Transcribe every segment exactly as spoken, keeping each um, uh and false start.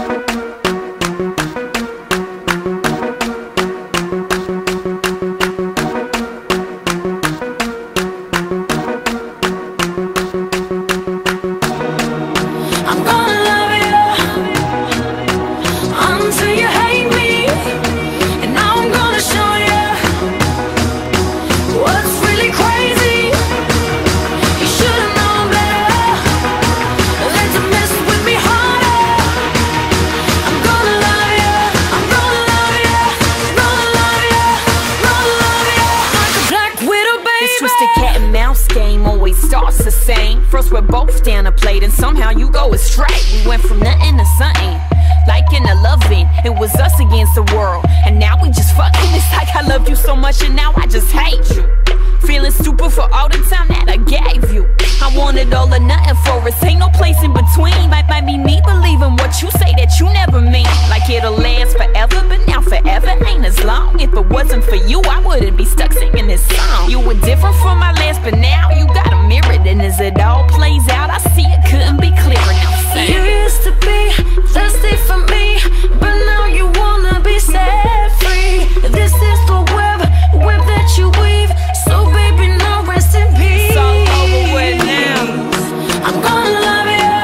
Starts the same. First we're both down a plate and somehow you go astray. We went from nothing to something, like in a loving. It was us against the world, and now we just fucking. It's like I loved you so much and now I just hate you. Feeling stupid for all the time that I gave you. I wanted all or nothing for us, ain't no place in between. Might, might be me believing what you say that you never mean. Like it'll last forever, but now forever ain't as long. If it wasn't for you, I wouldn't be stuck singing this song. You were different from my last, but now you got a mirror. And as it all plays out, I see it couldn't be clearer. Now say you used to be thirsty for me, but now you wanna be set free. This is the web, web that you weave. So baby, now rest in peace. It's all over with now. I'm gonna love you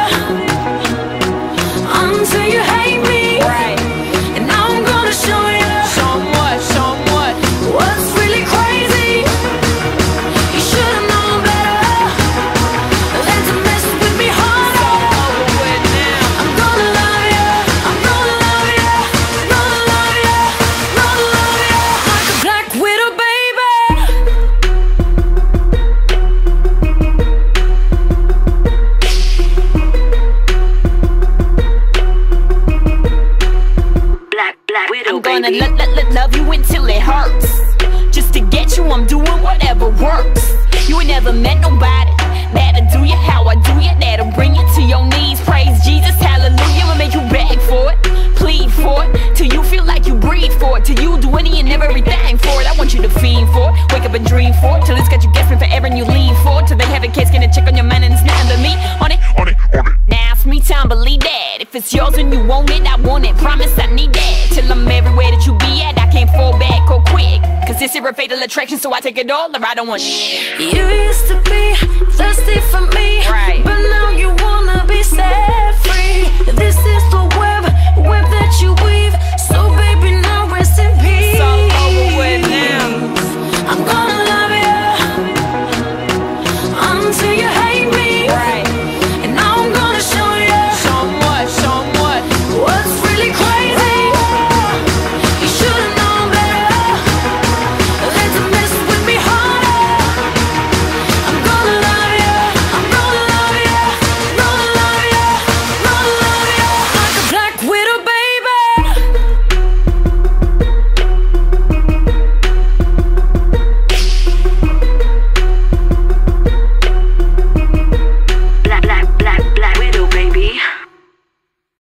until you hate me, right? And now I'm gonna show you. Show 'em what, show 'em what. What's really crazy? You should've known better than to mess with me harder. It's all over with now. I'm gonna love you, I'm gonna love you, gonna love you, gonna love you like a black widow, baby. Black, black widow, I'm gonna baby. lo lo lo love you until it hurts. Just to get you, I'm doing whatever works. You ain't never met nobody that'll do you how I do you, that'll bring you to your knees. Praise Jesus, hallelujah. I'll make you beg for it, plead for it, till you feel like you breathe for it, till you do any and everything for it. I want you to fiend for it, wake up and dream for it, till it's got you guessing forever and you lean for it, till they have a case, get a check on your mind and it's nothing but me on it, on it, on it. Now it's me time, believe that. If it's yours and you want it, I want it. Promise I need that, till I'm everywhere that you be at. I can't fall back or quick, cause this is a fatal attraction, so I take it all or I don't want shit. You used to be thirsty for me, Right. but now you wanna be sad.